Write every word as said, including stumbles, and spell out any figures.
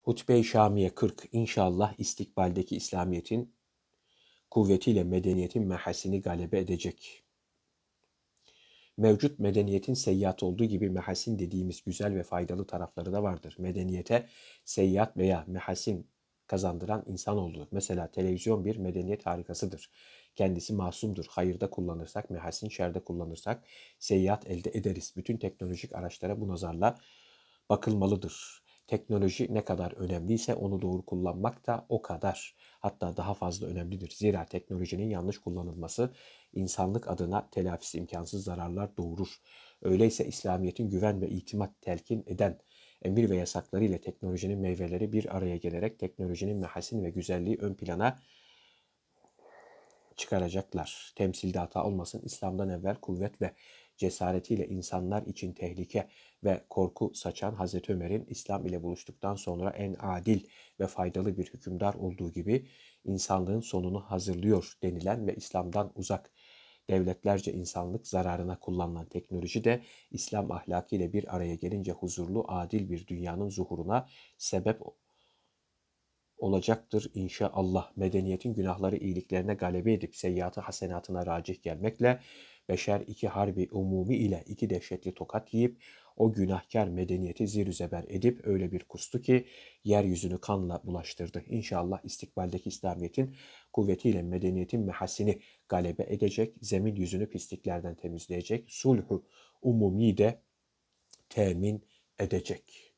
Hutbe-i Şamiye kırk İnşallah istikbaldeki İslamiyet'in kuvvetiyle medeniyetin mehasini galebe edecek. Mevcut medeniyetin seyyiat olduğu gibi mehasin dediğimiz güzel ve faydalı tarafları da vardır. Medeniyete seyyiat veya mehasin kazandıran insan oldu. Mesela televizyon bir medeniyet harikasıdır. Kendisi masumdur. Hayırda kullanırsak, mehasin şerde kullanırsak seyyiat elde ederiz. Bütün teknolojik araçlara bu nazarla bakılmalıdır. Teknoloji ne kadar önemliyse onu doğru kullanmak da o kadar, hatta daha fazla önemlidir. Zira teknolojinin yanlış kullanılması insanlık adına telafisi imkansız zararlar doğurur. Öyleyse İslamiyet'in güven ve itimat telkin eden emir ve yasakları ile teknolojinin meyveleri bir araya gelerek teknolojinin mehasin ve güzelliği ön plana çıkaracaklar. Temsilde hata olmasın, İslam'dan evvel kuvvet ve cesaretiyle insanlar için tehlike ve korku saçan Hazreti Ömer'in İslam ile buluştuktan sonra en adil ve faydalı bir hükümdar olduğu gibi insanlığın sonunu hazırlıyor denilen ve İslam'dan uzak devletlerce insanlık zararına kullanılan teknoloji de İslam ahlakı ile bir araya gelince huzurlu, adil bir dünyanın zuhuruna sebep olacaktır inşallah. Medeniyetin günahları iyiliklerine galebe edip seyyiatı hasenatına racih gelmekle beşer iki harbi umumi ile iki dehşetli tokat yiyip o günahkar medeniyeti zir zeber edip öyle bir kustu ki yeryüzünü kanla bulaştırdı. İnşallah istikbaldeki İslamiyet'in kuvvetiyle medeniyetin mehasini galebe edecek, zemin yüzünü pisliklerden temizleyecek, sulhu umumi de temin edecek.